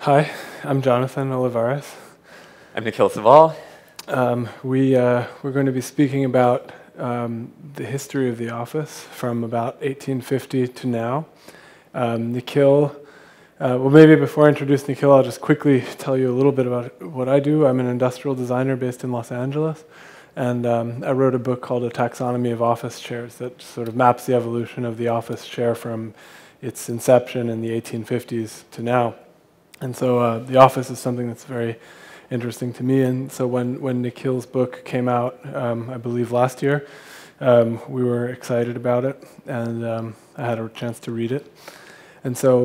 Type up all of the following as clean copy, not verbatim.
Hi, I'm Jonathan Olivares. I'm Nikil Saval. We're going to be speaking about the history of the office from about 1850 to now. Nikil, well, maybe before I introduce Nikil, I'll just quickly tell you a little bit about what I do. I'm an industrial designer based in Los Angeles, and I wrote a book called A Taxonomy of Office Chairs that sort of maps the evolution of the office chair from its inception in the 1850s to now. And so the office is something that's very interesting to me. And so when Nikil's book came out, I believe last year, we were excited about it, and I had a chance to read it. And so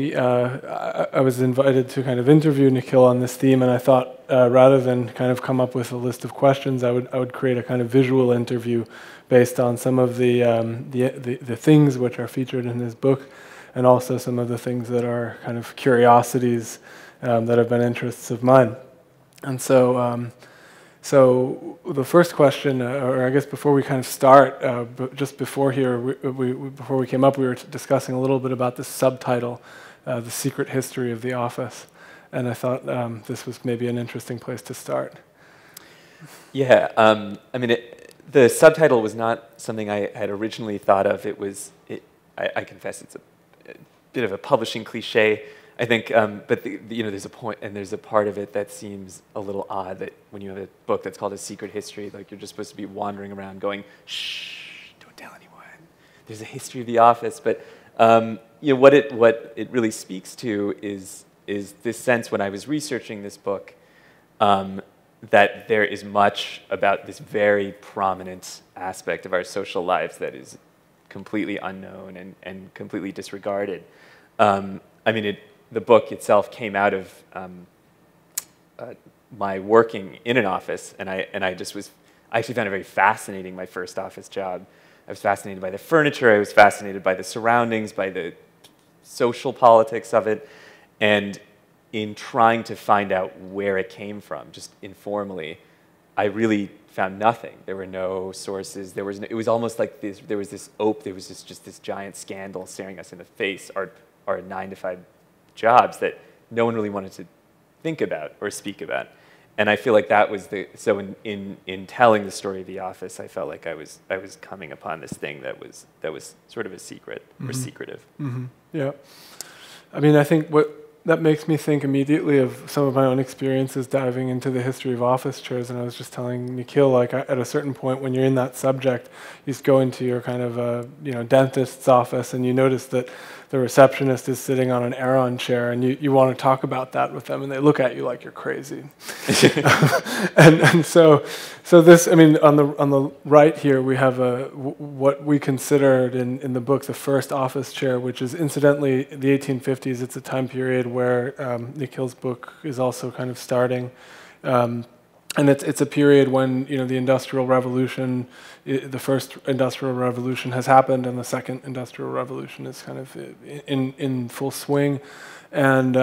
I was invited to kind of interview Nikil on this theme, and I thought rather than kind of come up with a list of questions, I would create a kind of visual interview based on some of the things which are featured in his book, and also some of the things that are kind of curiosities that have been interests of mine. And so, so the first question, or I guess before we kind of start, just before here, before we came up, we were discussing a little bit about the subtitle, The Secret History of the Office. And I thought this was maybe an interesting place to start. Yeah, I mean, the subtitle was not something I had originally thought of. I confess it's a bit of a publishing cliche, I think, but there's a point, and there's a part of it that seems a little odd, that when you have a book that's called A Secret History, like you're just supposed to be wandering around going, shh, don't tell anyone. There's a history of the office, but what it really speaks to is this sense when I was researching this book that there is much about this very prominent aspect of our social lives that is completely unknown and completely disregarded. I mean, the book itself came out of my working in an office, and I actually found it very fascinating, my first office job. I was fascinated by the furniture, I was fascinated by the surroundings, by the social politics of it, and in trying to find out where it came from, just informally, I really found nothing. There were no sources. It was almost like there was just this giant scandal staring us in the face, our 9-to-5 jobs that no one really wanted to think about or speak about. And I feel like that was so in telling the story of the office, I felt like I was coming upon this thing that was sort of a secret or secretive. Mm-hmm. Yeah. I mean, I think that makes me think immediately of some of my own experiences diving into the history of office chairs. And I was just telling Nikil, like at a certain point when you're in that subject, you just go into your kind of dentist's office and you notice that the receptionist is sitting on an Aeron chair, and you want to talk about that with them, and they look at you like you're crazy. and so this, I mean, on the right here we have what we considered in the book the first office chair, which is incidentally the 1850s. It's a time period where Nikil's book is also kind of starting. And it's a period when the Industrial Revolution, the first Industrial Revolution has happened, and the second Industrial Revolution is kind of in full swing, and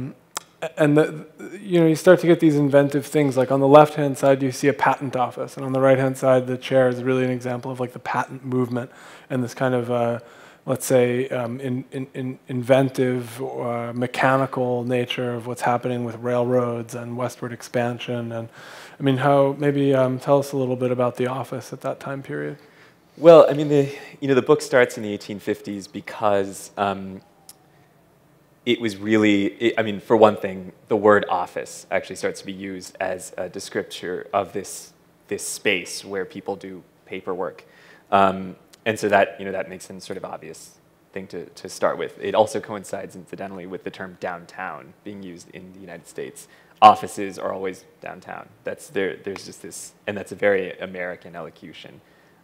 you start to get these inventive things. Like on the left-hand side, you see a patent office, and on the right-hand side, the chair is really an example of like the patent movement and this kind of let's say, inventive or mechanical nature of what's happening with railroads and westward expansion. And I mean, maybe tell us a little bit about the office at that time period. Well, I mean, the book starts in the 1850s because it was really, I mean, for one thing, the word office actually starts to be used as a descriptor of this space where people do paperwork. And so that makes a sort of obvious thing to start with. It also coincides, incidentally, with the term downtown being used in the United States. Offices are always downtown. There's just this, and that's a very American elocution.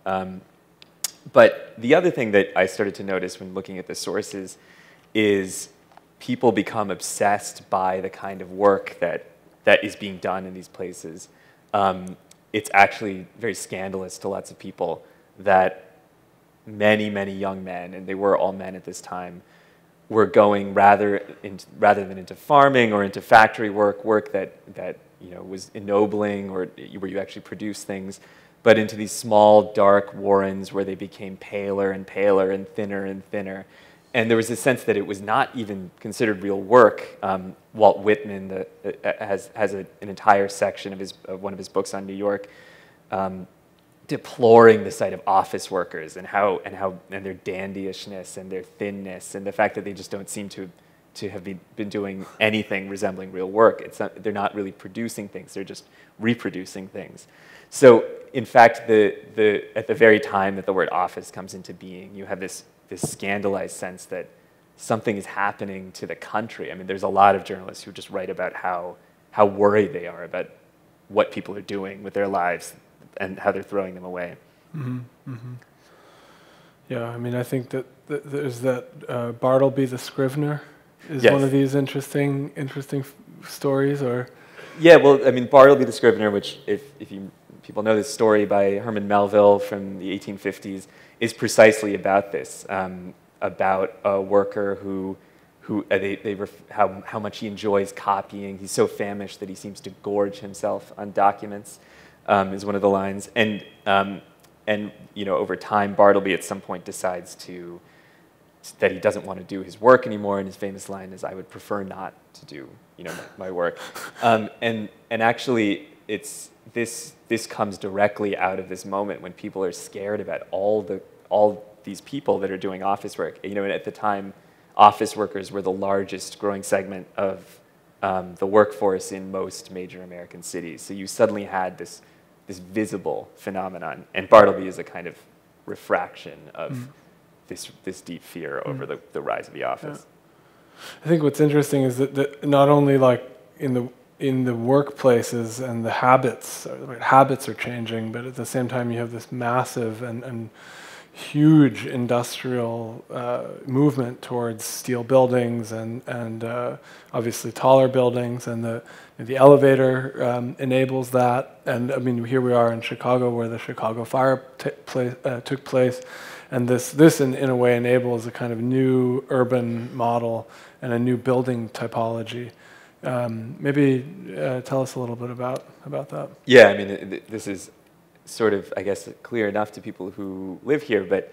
But the other thing that I started to notice when looking at the sources is people become obsessed by the kind of work that is being done in these places. It's actually very scandalous to lots of people that many, many young men, and they were all men at this time, were going rather than into farming or into factory work that was ennobling or where you actually produce things, but into these small, dark warrens where they became paler and paler and thinner, and there was a sense that it was not even considered real work. Walt Whitman has an entire section of one of his books on New York, deploring the sight of office workers and their dandyishness and their thinness and the fact that they just don't seem to have been doing anything resembling real work. They're not really producing things; they're just reproducing things. So, in fact, at the very time that the word office comes into being, you have this scandalized sense that something is happening to the country. I mean, there's a lot of journalists who just write about how worried they are about what people are doing with their lives and how they're throwing them away. Mm-hmm. Mm-hmm. Yeah, I mean, I think that there's that Bartleby the Scrivener is Yes. one of these interesting stories, or Yeah, well, I mean, Bartleby the Scrivener, which if people know this story by Herman Melville from the 1850s, is precisely about this, about a worker how much he enjoys copying. He's so famished that he seems to gorge himself on documents, is one of the lines. And over time, Bartleby at some point decides that he doesn't want to do his work anymore, and his famous line is, "I would prefer not to do my work." And actually, this comes directly out of this moment when people are scared about all these people that are doing office work. And at the time, office workers were the largest growing segment of the workforce in most major American cities. So you suddenly had this visible phenomenon, and Bartleby is a kind of refraction of this deep fear over the rise of the office. Yeah. I think what's interesting is that not only like in the workplaces and the habits are changing, but at the same time you have this massive and huge industrial movement towards steel buildings and obviously taller buildings, and the elevator enables that. And I mean, here we are in Chicago, where the Chicago fire took place, and this in a way enables a kind of new urban model and a new building typology. Maybe tell us a little bit about that. Yeah, I mean, this is sort of, I guess, clear enough to people who live here, but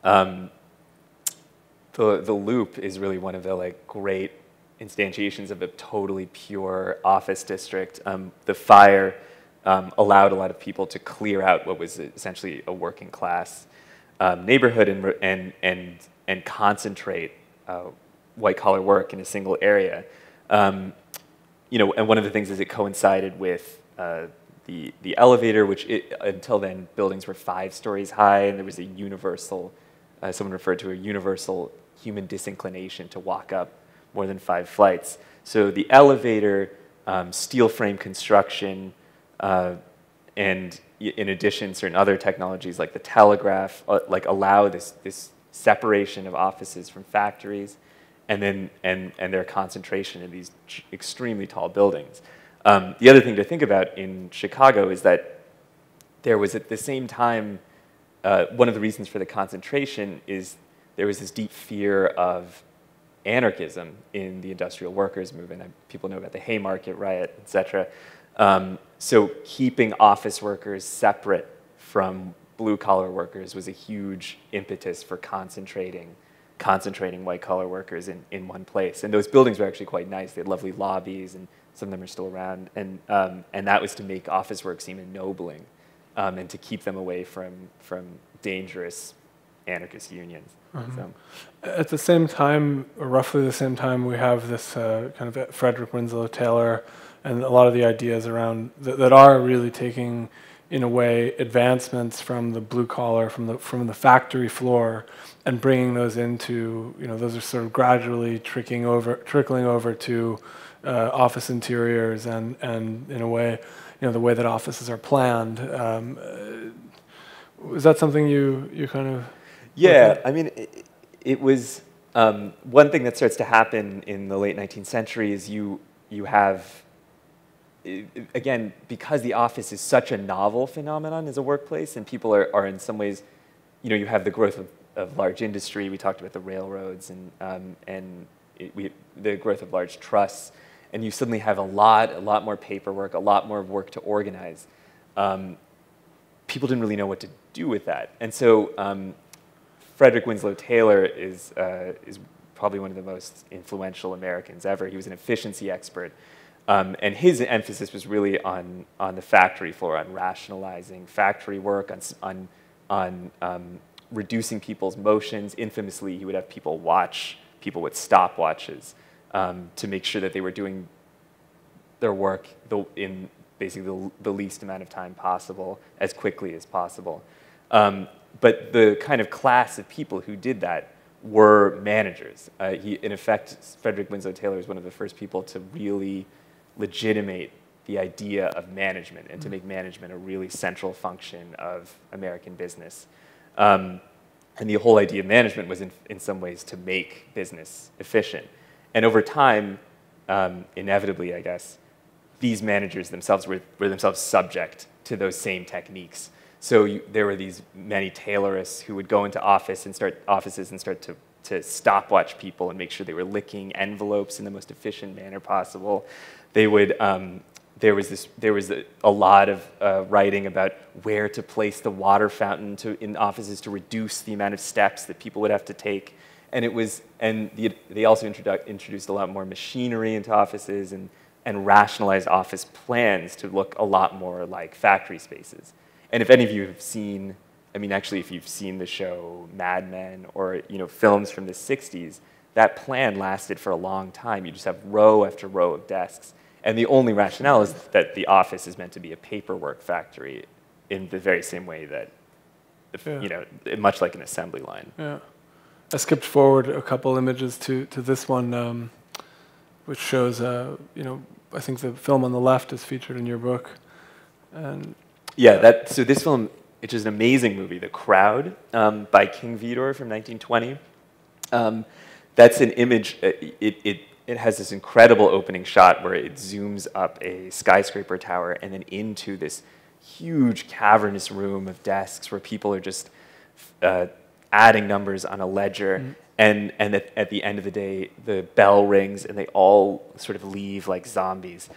the Loop is really one of the great instantiations of a totally pure office district. The fire allowed a lot of people to clear out what was essentially a working class neighborhood and concentrate white collar work in a single area. And one of the things is it coincided with the elevator, which until then buildings were 5 stories high, and there was a universal, someone referred to a universal human disinclination to walk up more than 5 flights. So the elevator, steel frame construction, and in addition, certain other technologies like the telegraph, allow this separation of offices from factories, and their concentration in these extremely tall buildings. The other thing to think about in Chicago is that there was at the same time, one of the reasons for the concentration is there was this deep fear of anarchism in the industrial workers movement. People know about the Haymarket riot, et cetera. So keeping office workers separate from blue-collar workers was a huge impetus for concentrating white-collar workers in one place. And those buildings were actually quite nice. They had lovely lobbies, and some of them are still around. And that was to make office work seem ennobling, and to keep them away from dangerous anarchist unions. Mm-hmm. So. At the same time, or roughly the same time, we have this kind of Frederick Winslow Taylor and a lot of the ideas around that are really taking, in a way, advancements from the blue collar, from the factory floor, and bringing those into, those are sort of gradually trickling over to office interiors and in a way, the way that offices are planned. Is that something you kind of? Yeah, I mean, it was one thing that starts to happen in the late 19th century is you have, again, because the office is such a novel phenomenon as a workplace, and people are in some ways, you have the growth of large industry. We talked about the railroads and the growth of large trusts, and you suddenly have a lot more paperwork, a lot more work to organize. People didn't really know what to do with that, and so Frederick Winslow Taylor is probably one of the most influential Americans ever. He was an efficiency expert. And his emphasis was really on the factory floor, on rationalizing factory work, on reducing people's motions. Infamously, he would have people watch people with stopwatches to make sure that they were doing their work in basically the least amount of time possible, as quickly as possible. But the kind of class of people who did that were managers. In effect, Frederick Winslow Taylor was one of the first people to really legitimate the idea of management and to make management a really central function of American business. And the whole idea of management was in some ways to make business efficient. And over time, inevitably, I guess, these managers themselves were themselves subject to those same techniques. So there were these many tailorists who would go into offices and start to stopwatch people and make sure they were licking envelopes in the most efficient manner possible. They would there was a lot of writing about where to place the water fountain in offices to reduce the amount of steps that people would have to take. And they also introduced a lot more machinery into offices and rationalized office plans to look a lot more like factory spaces. And if any of you have seen, actually, if you've seen the show Mad Men or films from the 60s, that plan lasted for a long time. You just have row after row of desks. And the only rationale is that the office is meant to be a paperwork factory in the very same way that, much like an assembly line. Yeah. I skipped forward a couple images to this one, which shows, I think the film on the left is featured in your book. And yeah, so this film, which is an amazing movie, The Crowd, by King Vidor from 1920. That's an image, it has this incredible opening shot where it zooms up a skyscraper tower and then into this huge cavernous room of desks where people are just adding numbers on a ledger. Mm-hmm. And at the end of the day, the bell rings and they all sort of leave like zombies.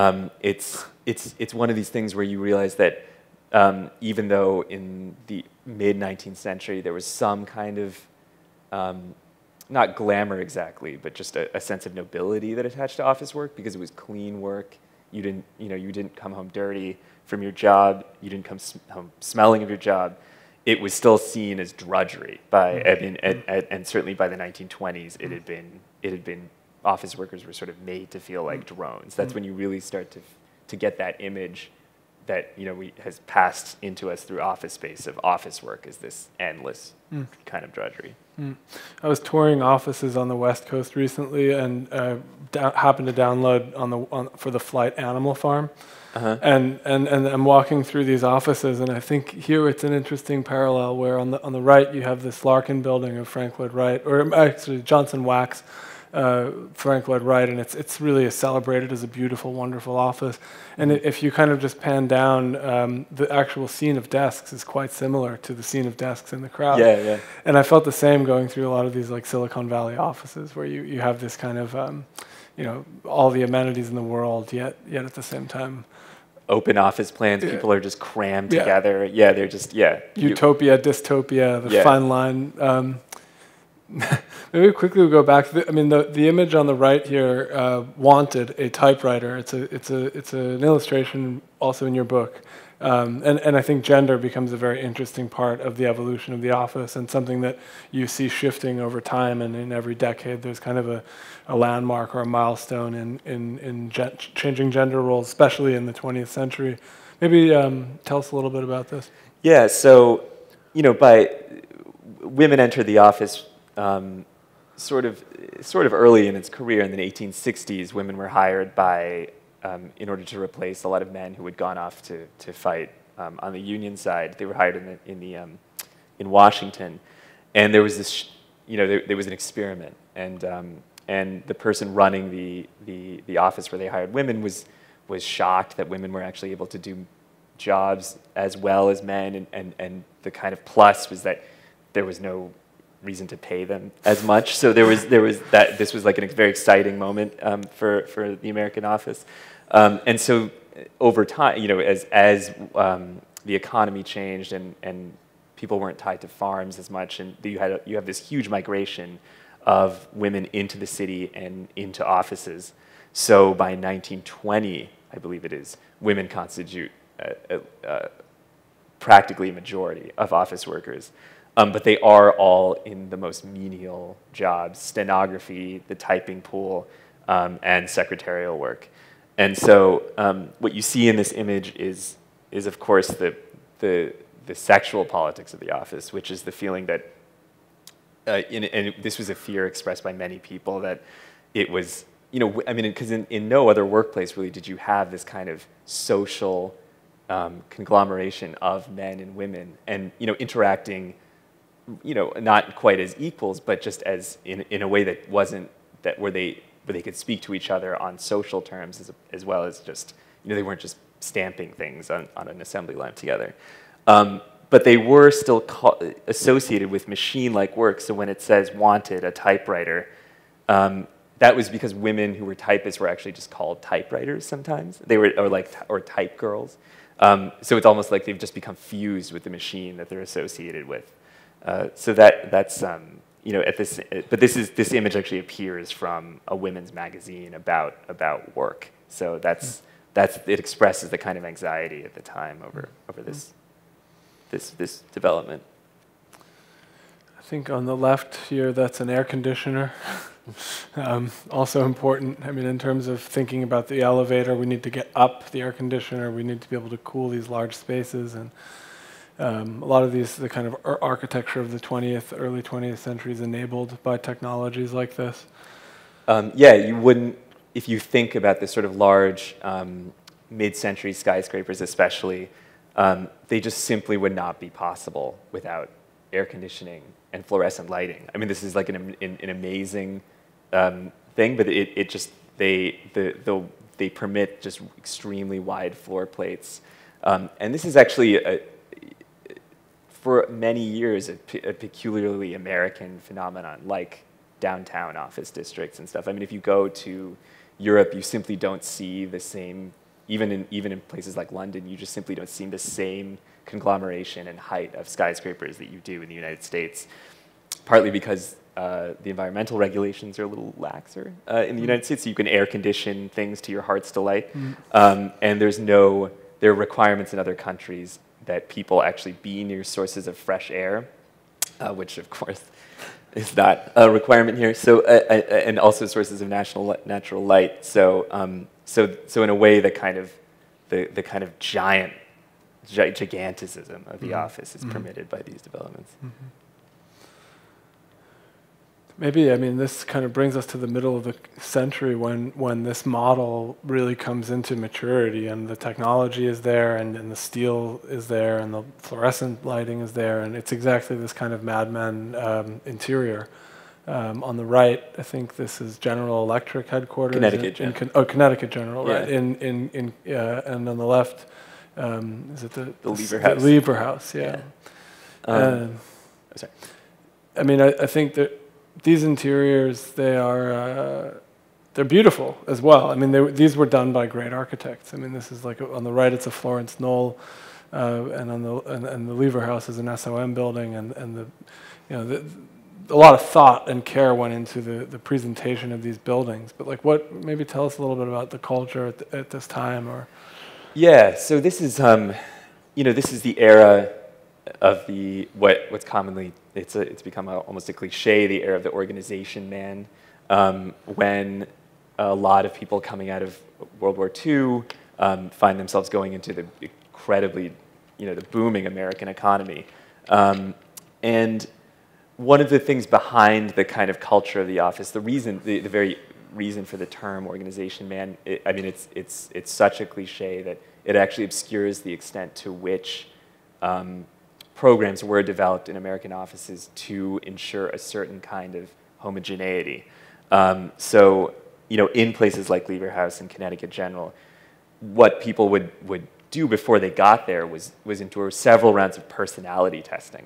It's one of these things where you realize that even though in the mid-19th century there was some kind of not glamour exactly, but just a sense of nobility that attached to office work because it was clean work. You didn't come home dirty from your job. You didn't come home smelling of your job. It was still seen as drudgery and certainly by the 1920s, it had been office workers were sort of made to feel like drones. That's when you really start to get that image that has passed into us through Office Space of office work as this endless kind of drudgery. I was touring offices on the West Coast recently and happened to download for the flight Animal Farm. Uh-huh. And I'm walking through these offices, and I think here it's an interesting parallel where on the right you have this Larkin building of Frank Lloyd Wright, or actually Johnson Wax, Frank Lloyd Wright, and it's really celebrated as a beautiful, wonderful office. And if you kind of just pan down, the actual scene of desks is quite similar to the scene of desks in The Crowd. Yeah. And I felt the same going through a lot of these like Silicon Valley offices where you have this kind of all the amenities in the world, yet at the same time. Open office plans, people are just crammed together. Yeah, they're just, Utopia, dystopia, the fine line. Maybe quickly we'll go back. The image on the right here, Wanted, a typewriter. It's an illustration also in your book. And I think gender becomes a very interesting part of the evolution of the office and something that you see shifting over time, and in every decade there's kind of a landmark or a milestone in changing gender roles, especially in the 20th century. Maybe tell us a little bit about this. Yeah, so, women entered the office sort of early in its career. In the 1860s, women were hired in order to replace a lot of men who had gone off to fight on the Union side. They were hired in Washington, and there was this, there was an experiment, and the person running the office where they hired women was shocked that women were actually able to do jobs as well as men, and the kind of plus was that there was no reason to pay them as much. So there was that. This was like a very exciting moment for the American office, and so over time, as the economy changed and people weren't tied to farms as much, and you have this huge migration of women into the city and into offices. So by 1920, I believe it is, women constitute practically a majority of office workers. But they are all in the most menial jobs: stenography, the typing pool, and secretarial work. And so what you see in this image is of course, the sexual politics of the office, which is the feeling that, and this was a fear expressed by many people, that it was, I mean, because in no other workplace really did you have this kind of social conglomeration of men and women, and interacting, not quite as equals, but just as in a way that wasn't that where they could speak to each other on social terms as well as just, they weren't just stamping things on an assembly line together. But they were still associated with machine-like work. So when it says wanted, a typewriter, that was because women who were typists were actually just called typewriters sometimes. They were, or type girls. So it's almost like they've just become fused with the machine that they're associated with. So that's but this image actually appears from a women's magazine about work. So it expresses the kind of anxiety at the time over this development. I think on the left here, that's an air conditioner. Also important. I mean, in terms of thinking about the elevator, we need to get up the air conditioner. We need to be able to cool these large spaces, and a lot of the kind of architecture of the early 20th century is enabled by technologies like this. Yeah, you wouldn't, if you think about this sort of large mid-century skyscrapers especially, they just simply would not be possible without air conditioning and fluorescent lighting. I mean, this is like an amazing thing, but they permit just extremely wide floor plates. And this is actually, for many years, a peculiarly American phenomenon, like downtown office districts and stuff. I mean, if you go to Europe, you simply don't see the same, even in places like London, you just simply don't see the same conglomeration and height of skyscrapers that you do in the United States, partly because the environmental regulations are a little laxer in the United States, so you can air condition things to your heart's delight. And there are requirements in other countries that people actually be near sources of fresh air, which of course is not a requirement here. So and also sources of natural light. So in a way, the kind of giganticism of the office is permitted by these developments. Maybe, I mean, this kind of brings us to the middle of the century when this model really comes into maturity, and the technology is there, and the steel is there, and the fluorescent lighting is there, and it's exactly this kind of Mad Men interior. On the right, I think this is General Electric headquarters. Connecticut General, right? And on the left, is it the Lever House? The Lever House, yeah. Sorry. I mean, I think that these interiors, they're beautiful as well. I mean, these were done by great architects. I mean, this is like on the right, it's a Florence Knoll, and on the Lever House is an SOM building, and a lot of thought and care went into the presentation of these buildings. But like, maybe tell us a little bit about the culture at this time, or. Yeah. So this is this is the era of what's commonly it's become almost a cliche, the era of the organization man, when a lot of people coming out of World War II find themselves going into the incredibly, the booming American economy. And one of the things behind the kind of culture of the office, the very reason for the term organization man, it's such a cliche that it actually obscures the extent to which programs were developed in American offices to ensure a certain kind of homogeneity. So, in places like Lever House and Connecticut General, what people would do before they got there was endure several rounds of personality testing.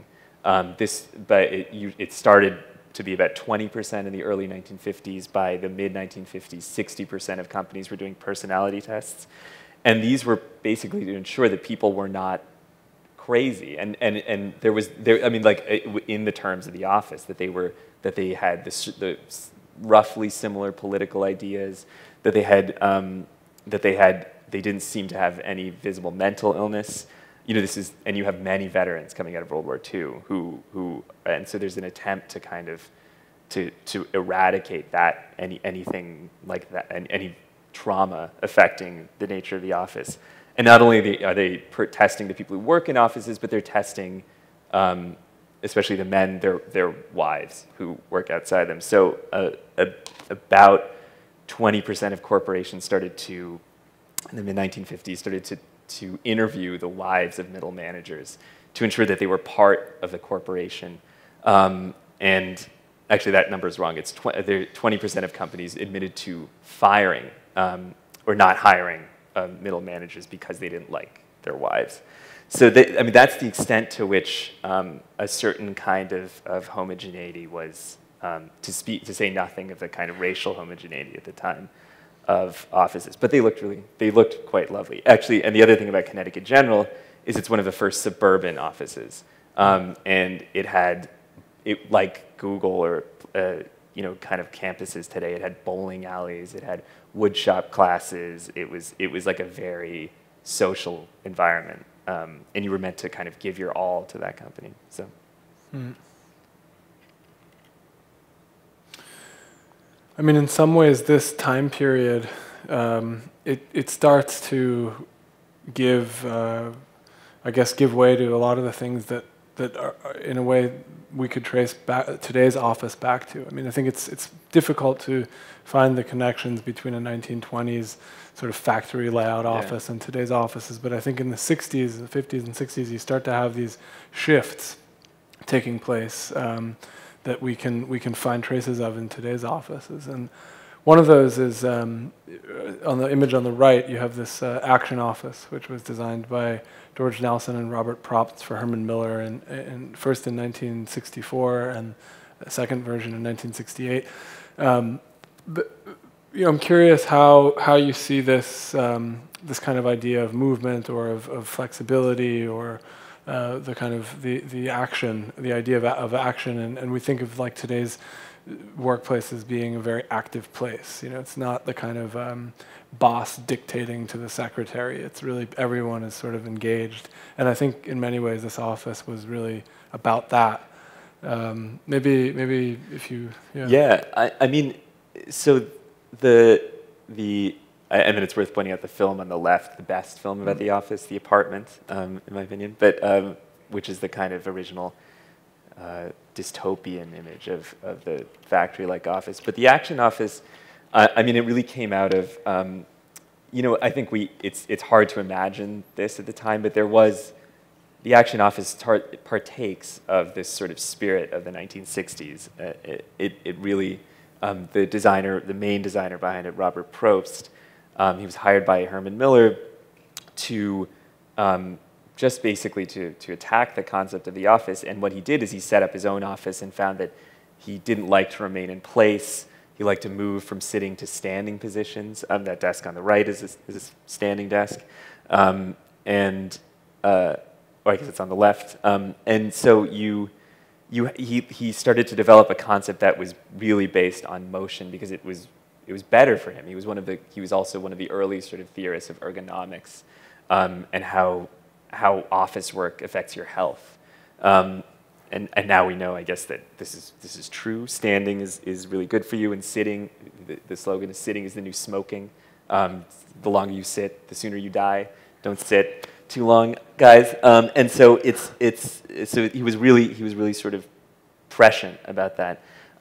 It started to be about 20% in the early 1950s. By the mid-1950s, 60% of companies were doing personality tests. And these were basically to ensure that people were not crazy. And there I mean, like in the terms of the office, that they had the roughly similar political ideas, that they didn't seem to have any visible mental illness. You know, and you have many veterans coming out of World War II and so there's an attempt to kind of to eradicate that, anything like that, and any trauma affecting the nature of the office. And not only are they testing the people who work in offices, but they're testing, especially the men, their wives who work outside them. So about 20% of corporations started to, in the mid-1950s, started to interview the wives of middle managers to ensure that they were part of the corporation. And actually, that number is wrong. It's 20% of companies admitted to firing or not hiring middle managers because they didn't like their wives. So I mean, that's the extent to which a certain kind of homogeneity was, to say nothing of the kind of racial homogeneity at the time of offices. But they looked quite lovely. Actually, and the other thing about Connecticut General is it's one of the first suburban offices. And it like Google or kind of campuses today, it had bowling alleys, it had woodshop classes. It was like a very social environment, and you were meant to kind of give your all to that company. So. I mean, in some ways, this time period, it starts to give way to a lot of the things that are, in a way, we could trace back today's office back to. I mean, I think it's difficult to find the connections between a 1920s sort of factory layout office and today's offices. But I think in the 60s, the 50s and 60s, you start to have these shifts taking place that we can find traces of in today's offices. And one of those is on the image on the right, you have this action office, which was designed by George Nelson and Robert Propst for Herman Miller, and first in 1964 and a second version in 1968. But, I'm curious how you see this this kind of idea of movement or of flexibility or the kind of the action, the idea of action, and we think of like today's workplace as being a very active place. It's not the kind of boss dictating to the secretary. It's really everyone is sort of engaged, and I think in many ways this office was really about that. Maybe if you I mean, so I mean, it's worth pointing out the film on the left, the best film about the office, The Apartment, in my opinion, but which is the kind of original dystopian image of the factory-like office. But the action office, I mean, it really came out of, I think it's hard to imagine this at the time, but the action office partakes of this sort of spirit of the 1960s. It really, the main designer behind it, Robert Probst, he was hired by Herman Miller to just basically to attack the concept of the office. And what he did is he set up his own office and found that he didn't like to remain in place. He liked to move from sitting to standing positions. That desk on the right is a standing desk. Or I guess it's on the left. And so he started to develop a concept that was really based on motion because it was better for him. He was also one of the early sort of theorists of ergonomics and how office work affects your health. And now we know, I guess, that this is true. Standing is really good for you, and sitting, the slogan is "Sitting is the new smoking." The longer you sit, the sooner you die. Don't sit too long, guys. And so so he was really sort of prescient about that.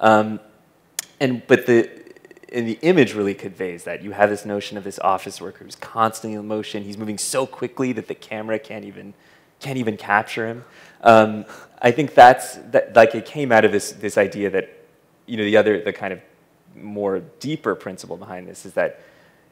But the image really conveys that. You have this notion of this office worker who's constantly in motion. He's moving so quickly that the camera can't even capture him. I think like it came out of this idea that, the kind of more deeper principle behind this is that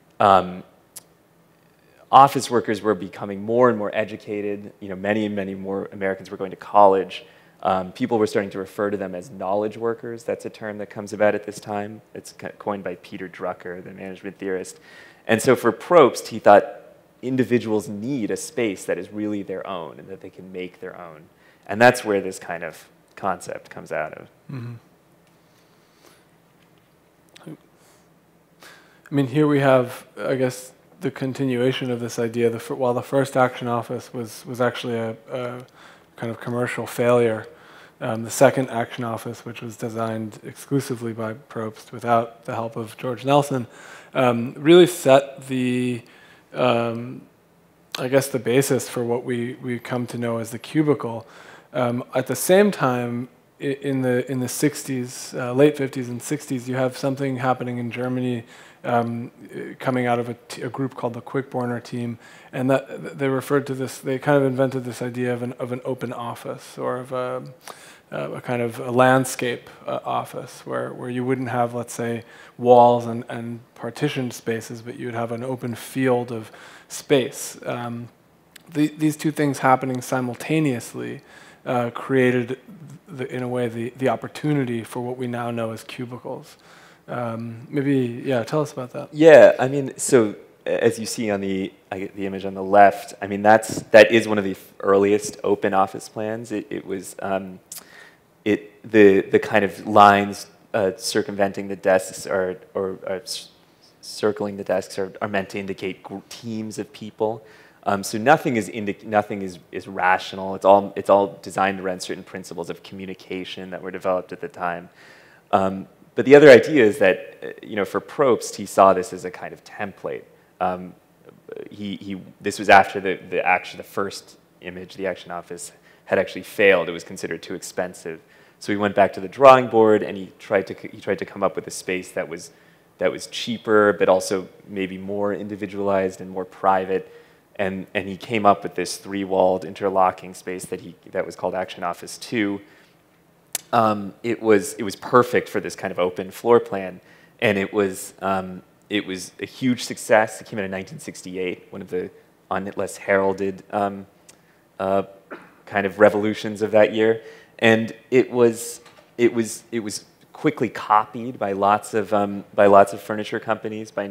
office workers were becoming more and more educated. Many more Americans were going to college. People were starting to refer to them as knowledge workers. That's a term that comes about at this time. It's coined by Peter Drucker, the management theorist. And so for Probst, he thought, individuals need a space that is really their own and that they can make their own. And that's where this kind of concept comes out of. Mm-hmm. I mean, here we have, I guess, the continuation of this idea. While the first Action Office was actually a kind of commercial failure, the second Action Office, which was designed exclusively by Probst without the help of George Nelson, really set the, I guess, the basis for what we come to know as the cubicle. At the same time, in the 60s, late 50s and 60s, you have something happening in Germany coming out of a group called the Quickborner team, and that they referred to this. They kind of invented this idea of an open office, or of a kind of a landscape office, where you wouldn't have, let's say, walls and partitioned spaces, but you would have an open field of space. These two things happening simultaneously created, in a way, the opportunity for what we now know as cubicles. Maybe, yeah, tell us about that. Yeah, I mean, so as you see on the image on the left, I mean, that is one of the earliest open office plans. It was the kind of lines circumventing the desks or circling the desks are meant to indicate teams of people. So nothing is rational. It's all designed around certain principles of communication that were developed at the time. But the other idea is that, for Probst, he saw this as a kind of template. This was after the first image, the Action Office, had actually failed. It was considered too expensive. So he went back to the drawing board and he tried to come up with a space that was cheaper, but also maybe more individualized and more private. And he came up with this three-walled interlocking space that was called Action Office 2. It was perfect for this kind of open floor plan, and it was a huge success. It came out in 1968, one of the less heralded kind of revolutions of that year, and it was quickly copied by lots of furniture companies, by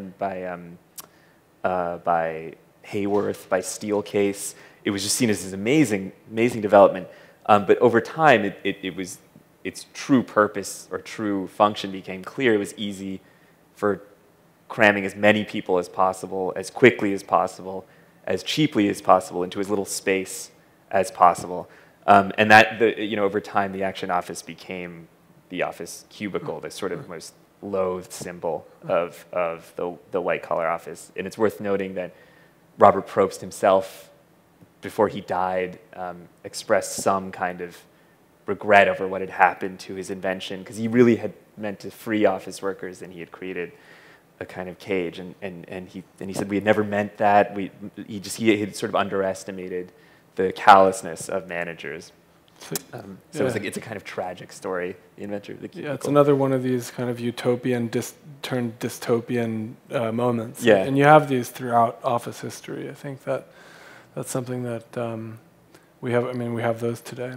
Hayworth, by Steelcase. It was just seen as this amazing development, but over time its true purpose or true function became clear. It was easy for cramming as many people as possible, as quickly as possible, as cheaply as possible into as little space as possible. And that, over time, the Action Office became the office cubicle, the sort of most loathed symbol of the white-collar office. And it's worth noting that Robert Probst himself, before he died, expressed some kind of regret over what had happened to his invention, because he really had meant to free office workers, and he had created a kind of cage. And he said we had never meant that. He had sort of underestimated the callousness of managers. So it's a kind of tragic story, the inventor of the cubicle. Yeah, it's another one of these kind of utopian turned dystopian moments. Yeah. And you have these throughout office history. I think that's something that we have. I mean, we have those today.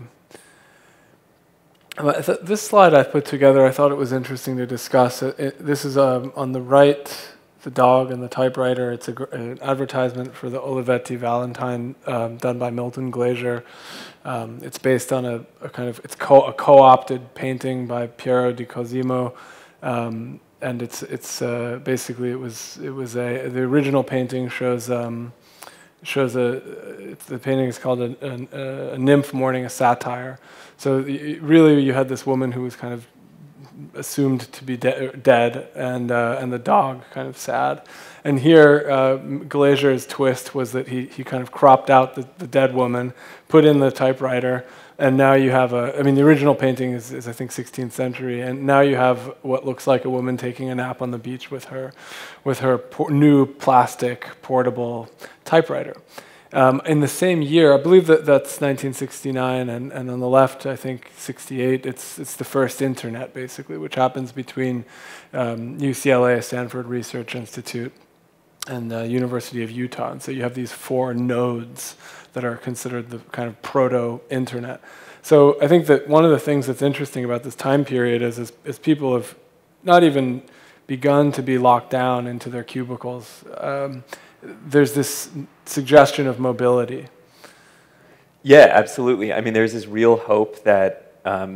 This slide I put together, I thought it was interesting to discuss. This is on the right, the dog and the typewriter. It's an advertisement for the Olivetti Valentine done by Milton Glaser. It's based on a co-opted painting by Piero di Cosimo, and it's basically the original painting shows the painting is called a nymph mourning a satire. So really, you had this woman who was kind of assumed to be dead, and the dog kind of sad. And here, Glazier's twist was that he kind of cropped out the dead woman, put in the typewriter, and now you have the original painting is I think 16th century, and now you have what looks like a woman taking a nap on the beach with her new plastic portable typewriter. In the same year, I believe that's 1969, and on the left, I think 68. It's the first internet, basically, which happens between UCLA, Stanford Research Institute, and the University of Utah. And so you have these 4 nodes that are considered the kind of proto-internet. So I think that one of the things that's interesting about this time period is people have not even begun to be locked down into their cubicles. there's this suggestion of mobility. Yeah, absolutely. I mean, there's this real hope that,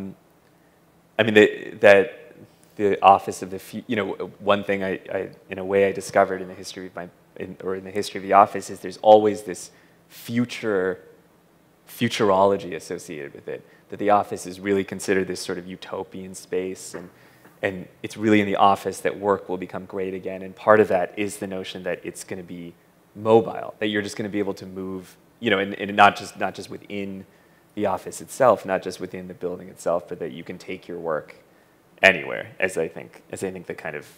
that the office of the one thing I in a way I discovered in the history of in the history of the office is there's always this futurology associated with it, that the office is really considered this sort of utopian space, and it's really in the office that work will become great again. And part of that is the notion that it's going to be mobile, that you're just going to be able to move, and not just within the office itself, not just within the building itself, but that you can take your work anywhere. As I think the kind of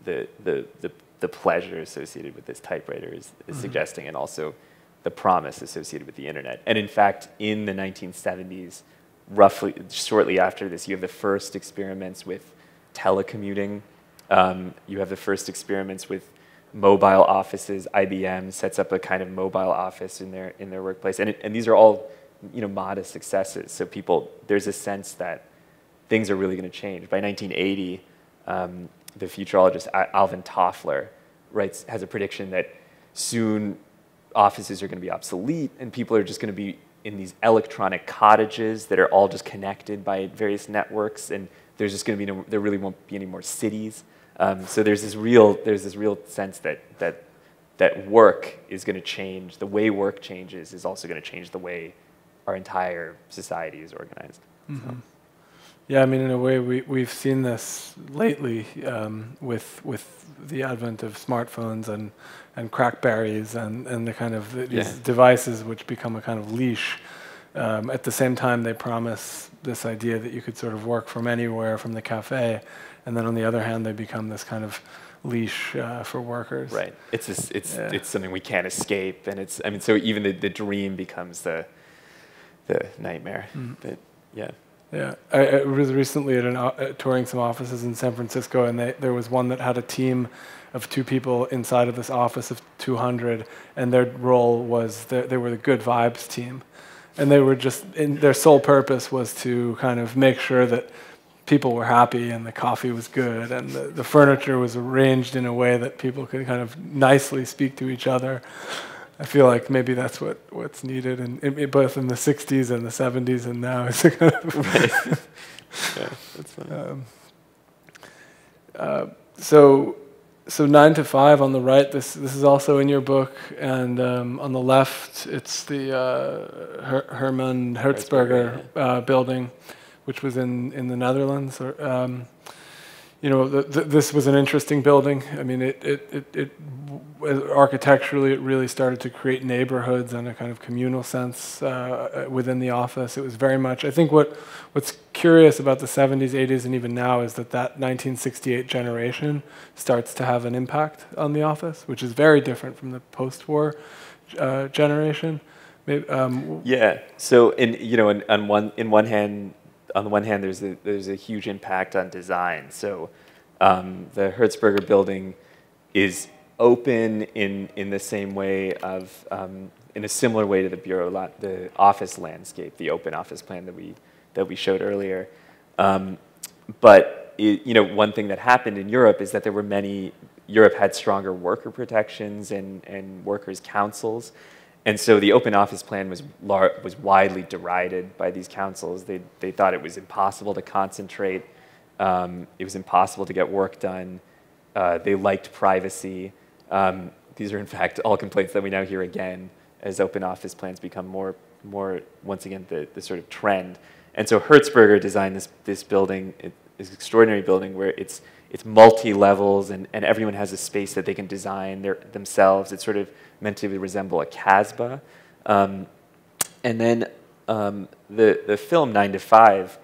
the pleasure associated with this typewriter is suggesting, and also the promise associated with the internet. And in fact, in the 1970s, roughly shortly after this, you have the first experiments with telecommuting. You have the first experiments with mobile offices. IBM sets up a kind of mobile office in their workplace, and these are all modest successes. So there's a sense that things are really going to change. By 1980, the futurologist Alvin Toffler has a prediction that soon offices are going to be obsolete, and people are just going to be in these electronic cottages that are all just connected by various networks, and there's just going to be there really won't be any more cities. So there's this real sense that work is going to change. The way work changes is also going to change the way our entire society is organized. Mm-hmm. So. Yeah, I mean, in a way, we've seen this lately with the advent of smartphones and crackberries and the kind of these devices which become a kind of leash. At the same time, they promise this idea that you could sort of work from anywhere, from the cafe, and then on the other hand, they become this kind of leash for workers. Right. It's something we can't escape, and so even the dream becomes the nightmare. But yeah. Yeah, I was recently touring some offices in San Francisco, and there was one that had a team of 2 people inside of this office of 200, and their role was they were the good vibes team, and they were their sole purpose was to kind of make sure that people were happy and the coffee was good and the furniture was arranged in a way that people could kind of nicely speak to each other. I feel like maybe that's what's needed, and both in the 60s and the 70s and now. It's a kind of right. Yeah, that's funny. So 9 to 5 on the right. This is also in your book, and on the left it's the Herman Hertzberger building, which was in the Netherlands. This was an interesting building. I mean, it architecturally, it really started to create neighborhoods and a kind of communal sense within the office. It was very much, I think what's curious about the 70s, 80s, and even now is that 1968 generation starts to have an impact on the office, which is very different from the post-war generation. Maybe, yeah. So on one hand, there's a huge impact on design. So the Hertzberger building is open in the same way in a similar way to the office landscape, the open office plan that we showed earlier. But one thing that happened in Europe is that Europe had stronger worker protections and workers' councils. And so the open office plan was widely derided by these councils. They thought it was impossible to concentrate. It was impossible to get work done. They liked privacy. These are, in fact, all complaints that we now hear again as open office plans become more once again, the sort of trend. And so Hertzberger designed this building, this extraordinary building where it's multi-levels and everyone has a space that they can design themselves. It's sort of meant to resemble a Casbah. And then the film 9 to 5,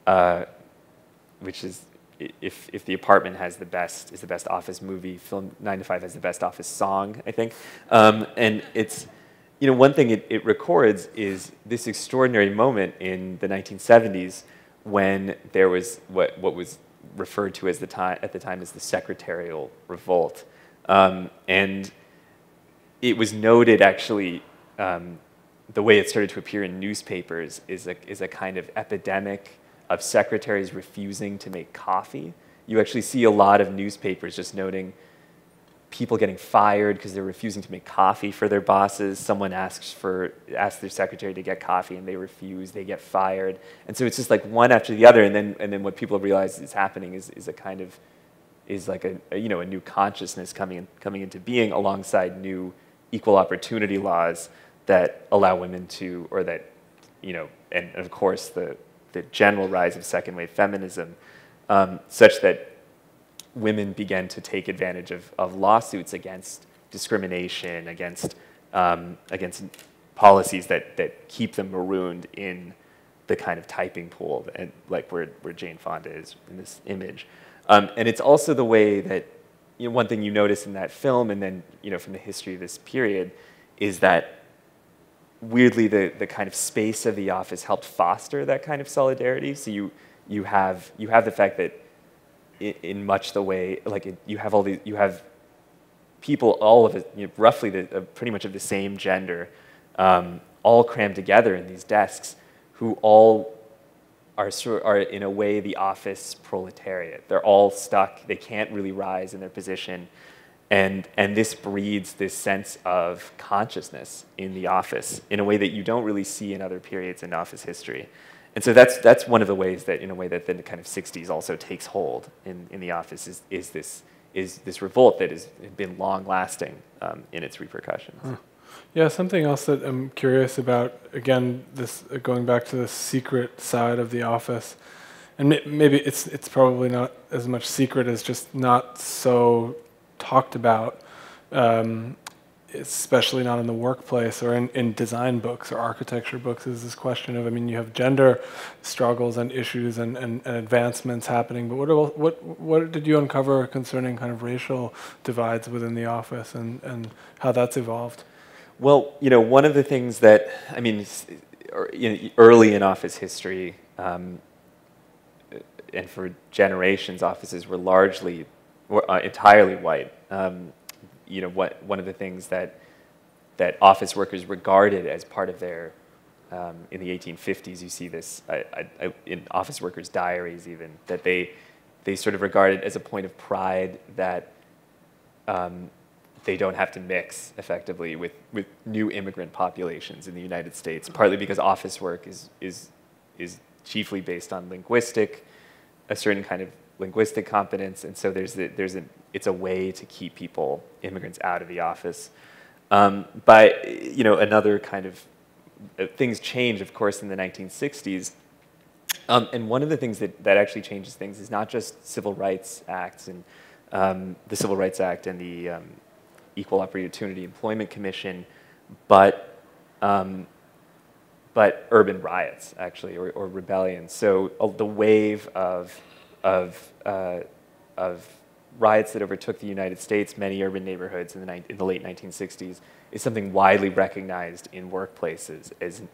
which is, if The Apartment is the best office movie, film 9 to 5 has the best office song, I think. And it's, one thing it records is this extraordinary moment in the 1970s when there was what was referred to at the time as the secretarial revolt. And it was noted, actually, the way it started to appear in newspapers is a kind of epidemic of secretaries refusing to make coffee. You actually see a lot of newspapers just noting, people getting fired because they're refusing to make coffee for their bosses. Someone asks their secretary to get coffee and they refuse, they get fired. And so it's just like one after the other, and then what people realize is happening is a kind of, is like a new consciousness coming into being alongside new equal opportunity laws that allow women to, or that, and of course the general rise of second wave feminism, such that women began to take advantage of lawsuits against discrimination, against policies that keep them marooned in the kind of typing pool, and like where Jane Fonda is in this image. And it's also the way that, one thing you notice in that film, and then from the history of this period, is that weirdly the kind of space of the office helped foster that kind of solidarity. So you have the fact that in much the way, like you have people, all of it, roughly pretty much of the same gender, all crammed together in these desks, who all are in a way the office proletariat. They're all stuck. They can't really rise in their position, and this breeds this sense of consciousness in the office in a way that you don't really see in other periods in office history. And so that's one of the ways that, in a way, that the kind of 60s also takes hold in the office, is this revolt that has been long-lasting in its repercussions. Huh. Yeah, something else that I'm curious about, again, this going back to the secret side of the office, and maybe it's probably not as much secret as just not so talked about, especially not in the workplace or in design books or architecture books, is this question of, you have gender struggles and issues and advancements happening, but what did you uncover concerning kind of racial divides within the office and how that's evolved? Well, one of the things that, early in office history, and for generations, offices were entirely white. One of the things that office workers regarded as part of their, in the 1850s, you see this in office workers' diaries even, that they sort of regarded as a point of pride that they don't have to mix effectively with new immigrant populations in the United States, partly because office work is chiefly based on a certain kind of linguistic competence, and so it's a way to keep immigrants out of the office. But another kind of things change, of course, in the 1960s, and one of the things that actually changes things is not just civil rights acts and the Civil Rights Act and the Equal Opportunity Employment Commission, but urban riots, actually, or rebellions. So the wave of riots that overtook the United States, many urban neighborhoods in the late 1960s, is something widely recognized in workplaces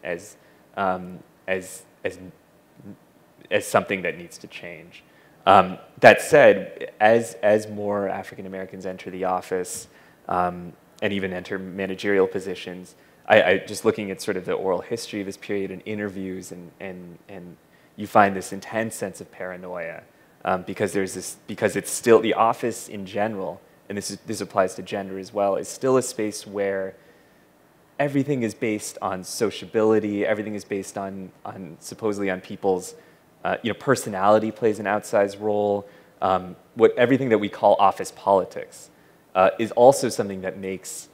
as something that needs to change. That said, as more African Americans enter the office and even enter managerial positions, I just looking at sort of the oral history of this period and interviews, and you find this intense sense of paranoia. Because it's still, the office in general, and this applies to gender as well, is still a space where everything is based on sociability, everything is based on supposedly on people's, personality plays an outsized role. Everything that we call office politics is also something that makes,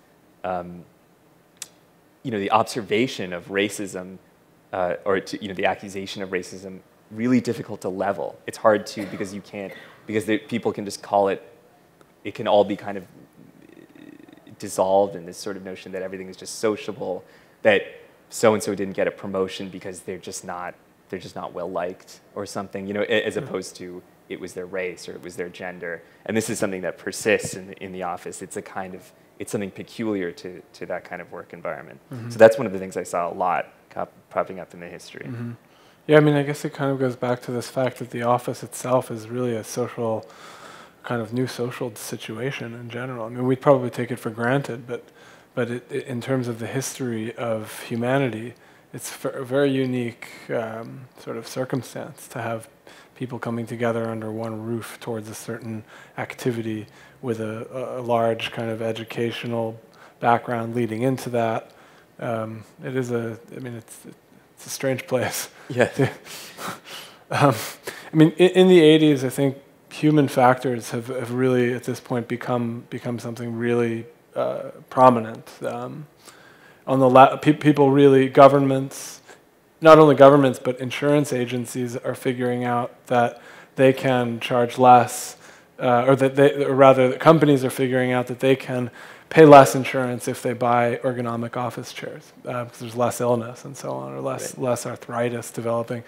the observation of racism, the accusation of racism, really difficult to level. It's hard to, because people can just call it can all be kind of dissolved in this sort of notion that everything is just sociable, that so-and-so didn't get a promotion because they're just not well liked or something, as opposed to it was their race or it was their gender. And this is something that persists in the office. It's something peculiar to that kind of work environment. Mm-hmm. So that's one of the things I saw a lot popping up in the history. Mm-hmm. Yeah, I guess it kind of goes back to this fact that the office itself is really a social, kind of new social situation in general. We'd probably take it for granted, but in terms of the history of humanity, it's a very unique sort of circumstance to have people coming together under one roof towards a certain activity with a large kind of educational background leading into that. It is it's a strange place. Yes. I mean, in the 80s, I think human factors have really, at this point, become something really prominent. On the people really, governments, not only governments, but insurance agencies are figuring out that they can charge less, or rather, companies are figuring out that they can pay less insurance if they buy ergonomic office chairs, because there's less illness and so on, or less arthritis developing.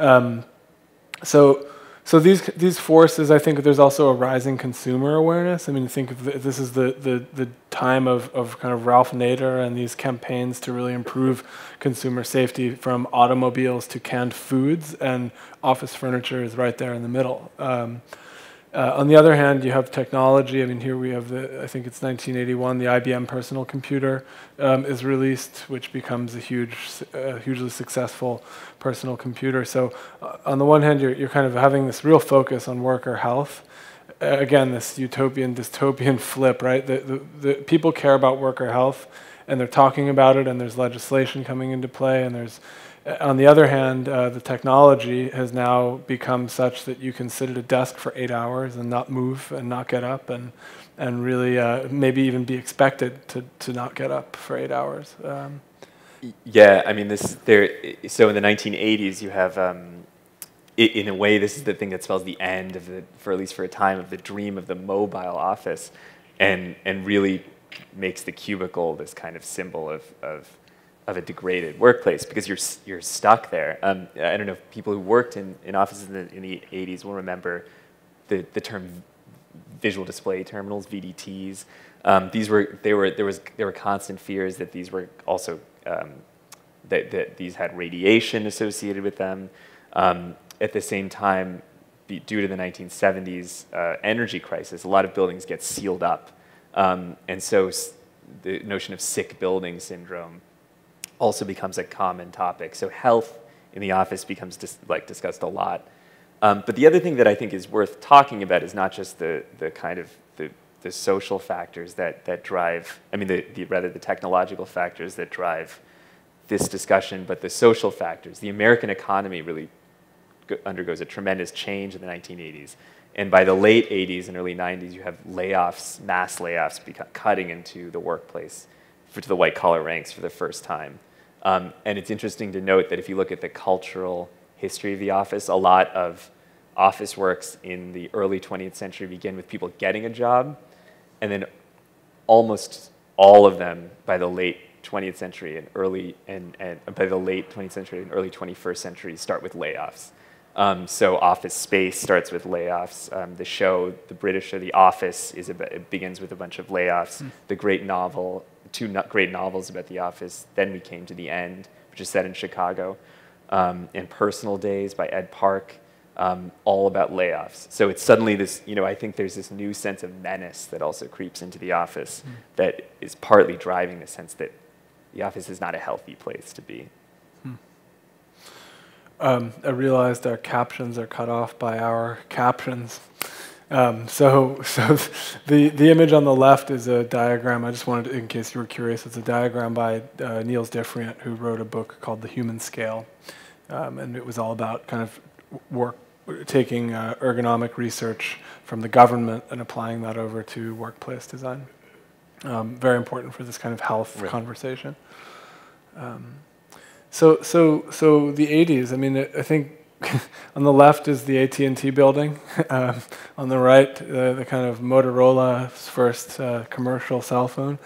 So these forces, I think there's also a rising consumer awareness. I mean, think of this is the time of kind of Ralph Nader and these campaigns to really improve consumer safety, from automobiles to canned foods, and office furniture is right there in the middle. On the other hand, you have technology. I mean, here we have I think it's 1981, the IBM personal computer is released, which becomes a hugely successful personal computer. So on the one hand, you're kind of having this real focus on worker health. Again, this utopian, dystopian flip, right? The people care about worker health, and they're talking about it, and there's legislation coming into play, and there's on the other hand, the technology has now become such that you can sit at a desk for 8 hours and not move and not get up, and really maybe even be expected to not get up for 8 hours. Yeah, I mean, so in the 1980s, you have, in a way, this is the thing that spells the end of for at least for a time, of the dream of the mobile office, and really makes the cubicle this kind of symbol of a degraded workplace, because you're stuck there. I don't know if people who worked in offices in the 80s will remember the term visual display terminals, VDTs. There were constant fears that these were also that these had radiation associated with them. At the same time, due to the 1970s energy crisis, a lot of buildings get sealed up, and so the notion of sick building syndrome also becomes a common topic. So health in the office becomes discussed a lot. But the other thing that I think is worth talking about is not just the kind of the social factors that drive, I mean, rather the technological factors that drive this discussion, but the social factors. The American economy really undergoes a tremendous change in the 1980s. And by the late 80s and early 90s, you have layoffs, mass layoffs, cutting into the workplace, to the white-collar ranks for the first time. And it's interesting to note that if you look at the cultural history of the office, a lot of office works in the early 20th century begin with people getting a job, and then almost all of them by the late 20th century and by the late 20th century and early 21st century start with layoffs. So Office Space starts with layoffs. The British show The Office it begins with a bunch of layoffs. The great novel, two great novels about the office, Then We Came to the End, which is set in Chicago, and Personal Days by Ed Park, all about layoffs. So it's suddenly this, I think there's this new sense of menace that also creeps into the office that is partly driving the sense that the office is not a healthy place to be. I realized our captions are cut off by our captions. So the image on the left is a diagram. I just wanted, in case you were curious, it's a diagram by Niels Diffrient, who wrote a book called The Human Scale. And it was all about kind of taking ergonomic research from the government and applying that over to workplace design. Very important for this kind of health conversation. So the 80s, I mean, I think on the left is the AT&T building. On the right, the kind of Motorola's first commercial cell phone.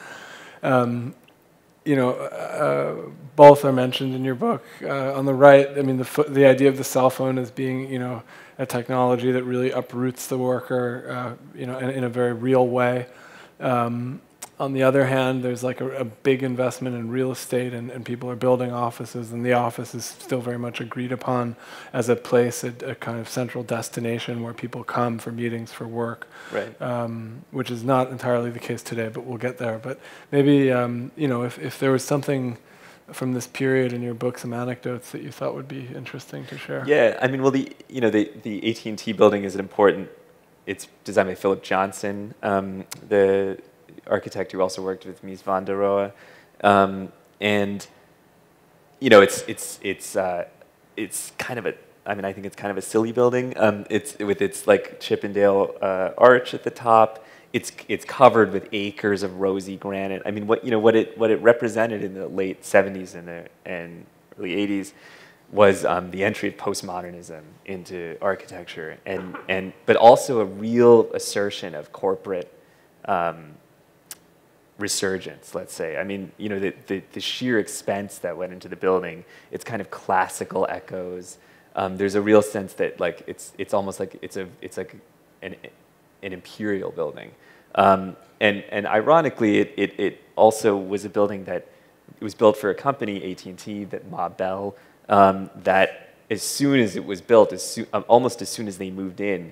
Both are mentioned in your book. On the right, I mean, the idea of the cell phone as being, a technology that really uproots the worker, in a very real way. On the other hand, there's like a big investment in real estate, and people are building offices, and the office is still very much agreed upon as a place, a kind of central destination where people come for meetings, for work, right. Which is not entirely the case today, but we'll get there. But maybe, if there was something from this period in your book, some anecdotes that you thought would be interesting to share. Yeah, I mean, well, the AT&T building is an important. It's designed by Philip Johnson, the architect who also worked with Mies van der Rohe, and it's kind of a. I mean, I think it's kind of a silly building. It's with its like Chippendale arch at the top. It's covered with acres of rosy granite. I mean, what it represented in the late 70s and early 80s was the entry of postmodernism into architecture, but also a real assertion of corporate resurgence, let's say. I mean, the sheer expense that went into the building, its kind of classical echoes. There's a real sense that like it's almost like it's like an imperial building, and ironically, it also was a building that it was built for a company, AT&T, that Ma Bell, that as soon as it was built, almost as soon as they moved in,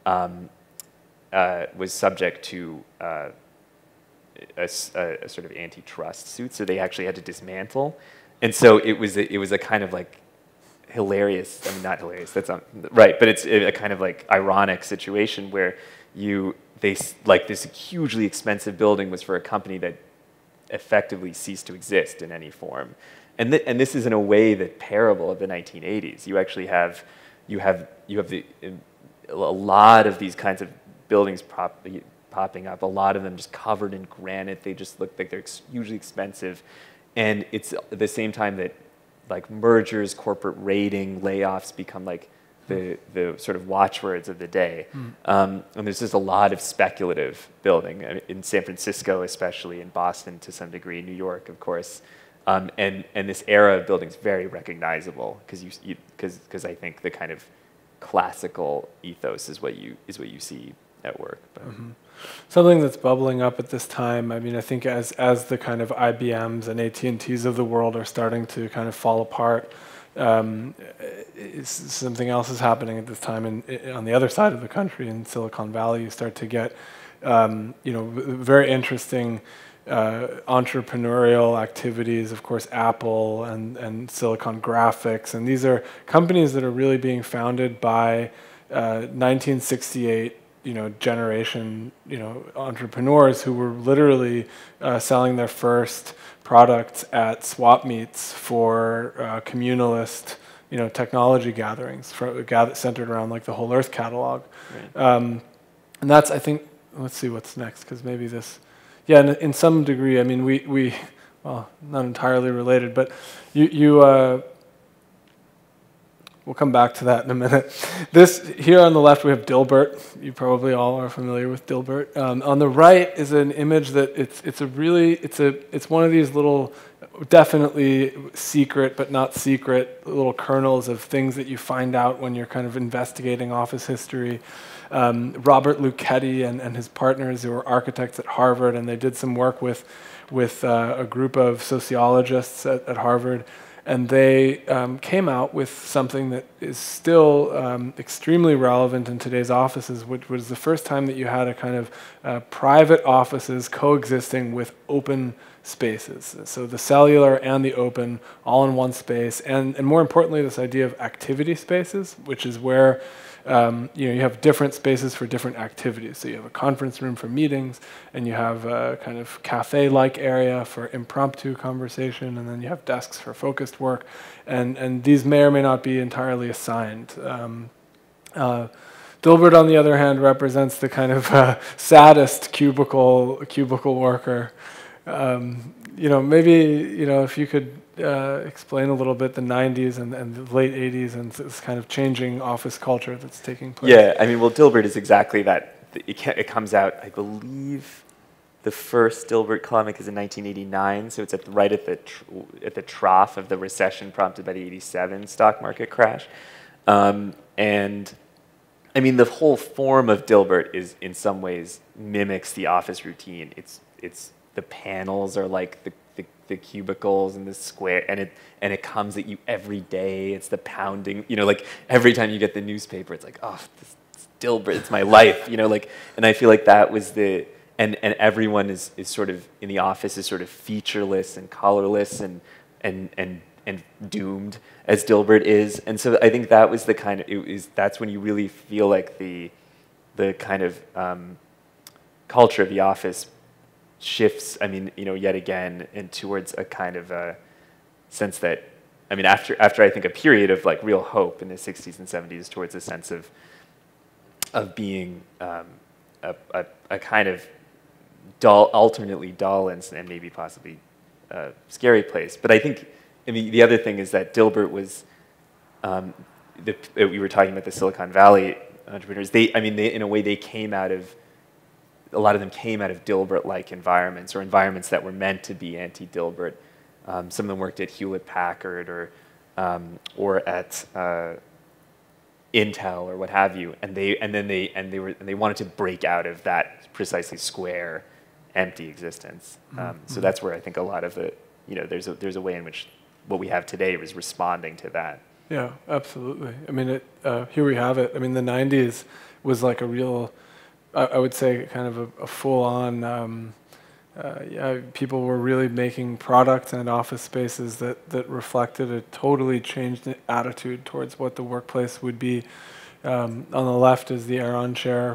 was subject to a sort of antitrust suit. So they actually had to dismantle, and so it was a kind of like hilarious. I mean, not hilarious. That's not right, but it's a kind of like ironic situation where this hugely expensive building was for a company that effectively ceased to exist in any form, and this is in a way the parable of the 1980s. You actually have a lot of these kinds of buildings popping up. A lot of them just covered in granite. They just look like they're hugely expensive, and it's at the same time that like mergers, corporate raiding, layoffs become like the sort of watchwords of the day. And there's just a lot of speculative building in San Francisco, especially in Boston to some degree, New York, of course. And this era of building is very recognizable because I think the kind of classical ethos is what you see at work. But. Something that's bubbling up at this time, I mean, I think as the kind of IBMs and AT&Ts of the world are starting to kind of fall apart, something else is happening at this time on the other side of the country in Silicon Valley. You start to get, very interesting entrepreneurial activities, of course, Apple and Silicon Graphics. And these are companies that are really being founded by 1968 generation, entrepreneurs who were literally selling their first products at swap meets for communalist, technology gatherings centered around like the Whole Earth catalog. Right. And that's, I think, let's see what's next, because maybe this, in some degree, I mean, we well, not entirely related, but we'll come back to that in a minute. This here on the left, we have Dilbert. You probably all are familiar with Dilbert. On the right is an image that it's one of these little, definitely secret but not secret little kernels of things that you find out when you're kind of investigating office history. Robert Lucchetti and his partners, who were architects at Harvard, and they did some work with a group of sociologists at Harvard. And they came out with something that is still extremely relevant in today's offices, which was the first time that you had a kind of private offices coexisting with open spaces. So the cellular and the open all in one space. And more importantly, this idea of activity spaces, which is where you have different spaces for different activities. So you have a conference room for meetings, and you have a kind of cafe-like area for impromptu conversation, and then you have desks for focused work, and these may or may not be entirely assigned. Dilbert, on the other hand, represents the kind of saddest cubicle worker. Maybe if you could explain a little bit the 90s and the late 80s and this kind of changing office culture that's taking place. Yeah, I mean, well, Dilbert is exactly that. It comes out, I believe, the first Dilbert comic is in 1989, so it's right at the trough of the recession prompted by the '87 stock market crash. And I mean, the whole form of Dilbert is in some ways mimics the office routine. It's the panels are like the cubicles and the square, and it comes at you every day. It's the pounding, like every time you get the newspaper, it's like, oh, this Dilbert, it's my life, and I feel like that was and everyone is sort of in the office is sort of featureless and colorless, and and doomed as Dilbert is. And so I think that was the kind of, that's when you really feel like the kind of culture of the office shifts, I mean, yet again, and towards a kind of a sense that, I mean, after I think a period of like real hope in the 60s and 70s towards a sense of being a kind of dull, alternately dull and maybe possibly scary place. But I think, I mean, the other thing is that Dilbert was, we were talking about the Silicon Valley entrepreneurs. They, in a way, they came out of, a lot of them came out of Dilbert-like environments, or environments that were meant to be anti-Dilbert. Some of them worked at Hewlett-Packard or at Intel or what have you, and they wanted to break out of that precisely square, empty existence. So that's where I think a lot of the, there's a way in which what we have today was responding to that. Yeah, absolutely. I mean, here we have it. I mean, the 90s was like a real, I would say, kind of a full-on, people were really making products and office spaces that reflected a totally changed attitude towards what the workplace would be. On the left is the Aeron chair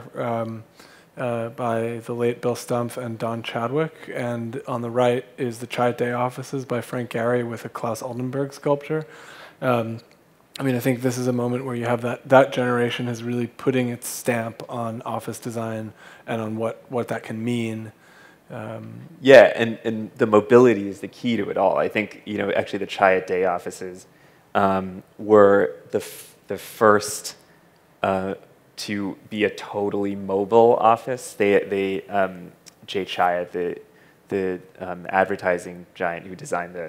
by the late Bill Stumpf and Don Chadwick, and on the right is the Chiat Day offices by Frank Gehry with a Klaus Oldenburg sculpture. I mean, I think this is a moment where you have that generation is really putting its stamp on office design and on what that can mean. Yeah, and the mobility is the key to it all. I think, actually the Chiat Day offices were the first to be a totally mobile office. Jay Chiat, the advertising giant who designed the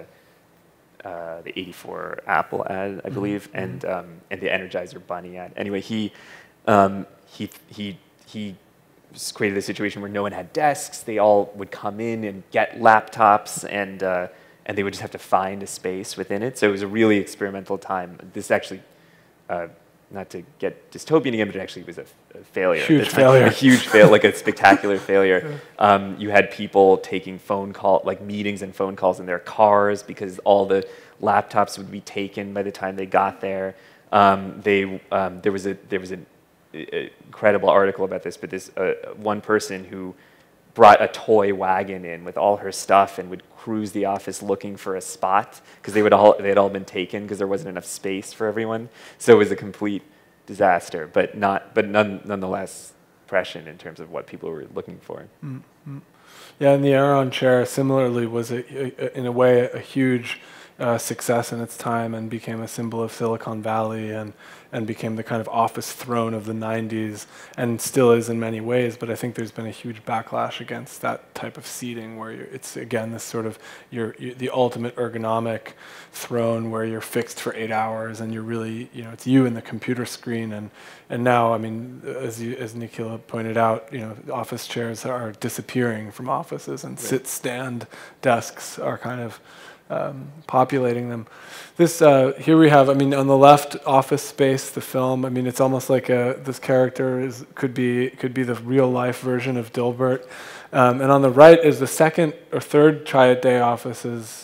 84 Apple ad, I believe, and the Energizer Bunny ad. Anyway, he created a situation where no one had desks. They all would come in and get laptops, and they would just have to find a space within it. So it was a really experimental time. This actually, not to get dystopian again, but it actually was a failure. Huge failure. A huge fail, like a spectacular failure. You had people taking meetings and phone calls in their cars because all the laptops would be taken by the time they got there. There was an incredible article about this, but this one person who brought a toy wagon in with all her stuff and would cruise the office looking for a spot because they had all been taken because there wasn't enough space for everyone. So it was a complete disaster, but nonetheless prescient in terms of what people were looking for. Mm-hmm. Yeah, and the Aeron chair similarly was in a way a huge success in its time and became a symbol of Silicon Valley and became the kind of office throne of the 90s and still is in many ways, but I think there's been a huge backlash against that type of seating where it's again this sort of the ultimate ergonomic throne where you're fixed for 8 hours and you're really, it's you and the computer screen, and now, I mean, as Nikil pointed out, office chairs are disappearing from offices and sit-stand desks are kind of populating them. This here we have, I mean, on the left, Office Space, the film. I mean, it's almost like this character could be the real life version of Dilbert. And on the right is the second or third Chiat Day offices,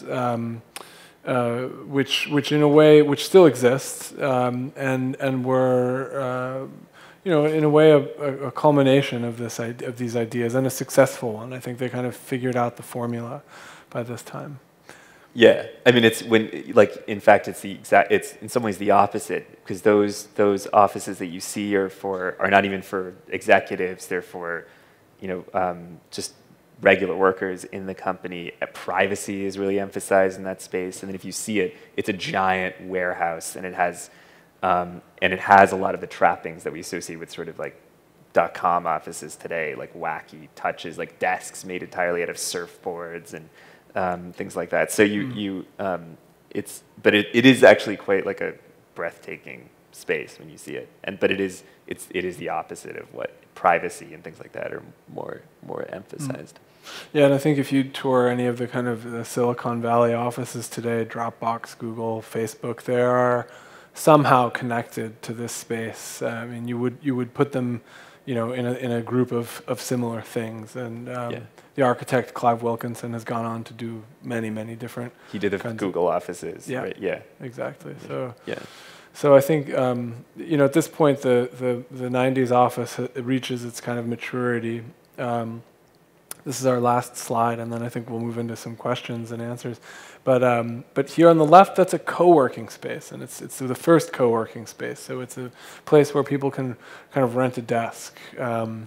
which in a way, which still exists, and were in a way a culmination of these ideas and a successful one. I think they kind of figured out the formula by this time. Yeah, I mean, in fact, it's in some ways the opposite, because those offices that you see are not even for executives. They're for, just regular workers in the company. Privacy is really emphasized in that space, and then if you see it, it's a giant warehouse, and it has a lot of the trappings that we associate with sort of like .com offices today, like wacky touches, like desks made entirely out of surfboards and things like that. So it is actually quite like a breathtaking space when you see it. But it is the opposite of what privacy and things like that are more emphasized. Yeah, and I think if you tour any of the kind of the Silicon Valley offices today, Dropbox, Google, Facebook, they are somehow connected to this space. I mean, you would put them, in a group of similar things, and the architect Clive Wilkinson has gone on to do many, many different. He did the Google offices, yeah, right? Yeah, exactly. So yeah. So I think at this point the 90s office reaches its kind of maturity. This is our last slide, and then I think we'll move into some questions and answers. But here on the left, that's a co-working space, and it's the first co-working space. So it's a place where people can kind of rent a desk. And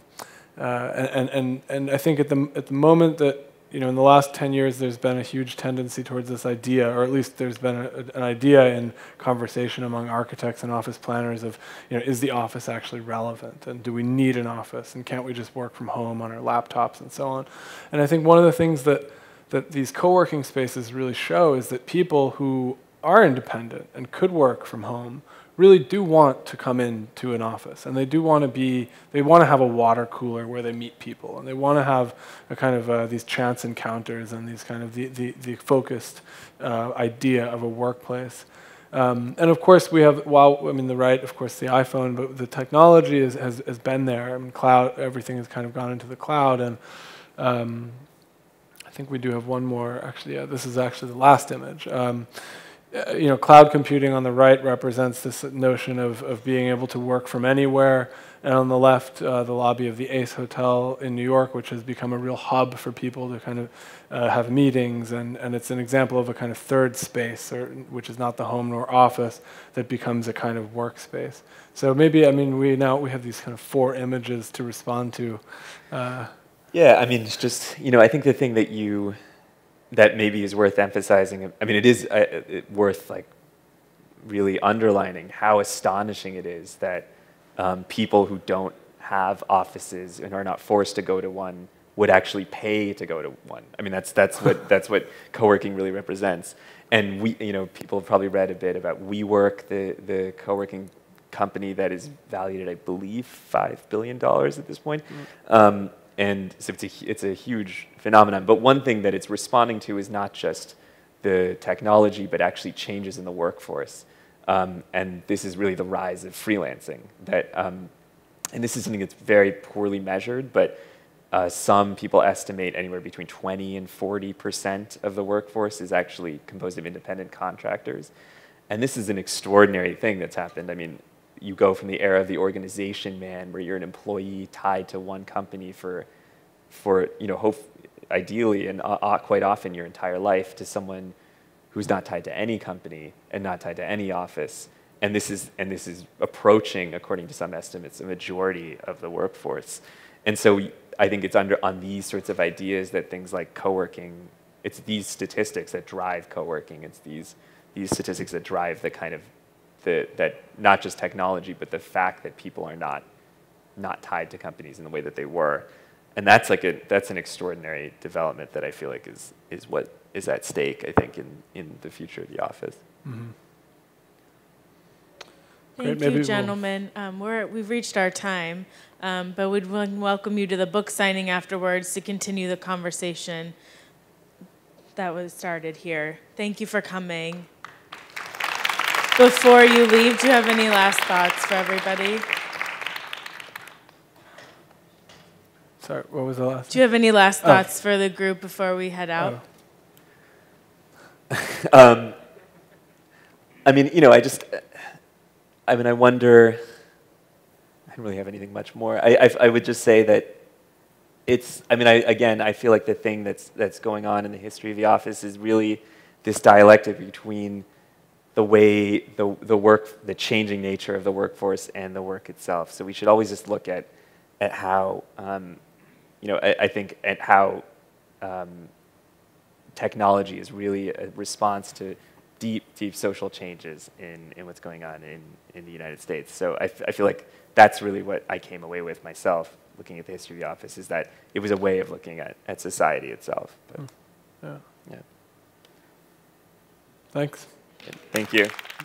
I think at the moment that in the last 10 years, there's been a huge tendency towards this idea, or at least there's been an idea in conversation among architects and office planners of, is the office actually relevant? And do we need an office? And can't we just work from home on our laptops and so on? And I think one of the things that these co-working spaces really show is that people who are independent and could work from home really do want to come into an office, and they want to have a water cooler where they meet people, and they want to have a kind of these chance encounters and these kind of the focused idea of a workplace. And of course we have, the right, of course the iPhone, but the technology has been there. I mean, cloud, everything has kind of gone into the cloud, and I think we do have one more, actually, yeah, this is actually the last image. Cloud computing on the right represents this notion of being able to work from anywhere, and on the left, the lobby of the Ace Hotel in New York, which has become a real hub for people to kind of have meetings, and it's an example of a kind of third space, which is not the home nor office, that becomes a kind of workspace. So maybe, we have these kind of 4 images to respond to. Yeah, it's just, I think the thing that maybe is worth emphasizing. It is worth really underlining how astonishing it is that people who don't have offices and are not forced to go to one would actually pay to go to one. That's what co-working really represents. And people have probably read a bit about WeWork, the co-working company that is valued at, I believe, $5 billion at this point. And so it's a huge phenomenon. But one thing that it's responding to is not just the technology, but actually changes in the workforce. And this is really the rise of freelancing. And this is something that's very poorly measured, but some people estimate anywhere between 20 and 40% of the workforce is actually composed of independent contractors. And this is an extraordinary thing that's happened. You go from the era of the organization man, where you're an employee tied to one company for ideally and quite often your entire life, to someone who's not tied to any company and not tied to any office. And this is approaching, according to some estimates, a majority of the workforce. And so I think it's on these sorts of ideas that things like co-working, it's these statistics that drive co-working. It's these statistics that drive the kind of that not just technology, but the fact that people are not tied to companies in the way that they were. And that's an extraordinary development that I feel like is what is at stake, I think, in the future of the office. Mm-hmm. Thank you, gentlemen. We've reached our time, but we'd welcome you to the book signing afterwards to continue the conversation that was started here. Thank you for coming. Before you leave, do you have any last thoughts for everybody? Sorry, what was the last? Do you have any last thoughts for the group before we head out? I wonder, I don't really have anything much more. I would just say that I feel like the thing that's going on in the history of the office is really this dialectic between the way the changing nature of the workforce and the work itself. So we should always just look at how, I think at how technology is really a response to deep social changes in what's going on in the United States. So I feel like that's really what I came away with myself, looking at the history of the office, is that it was a way of looking at society itself. But, yeah. yeah. Thanks. Thank you.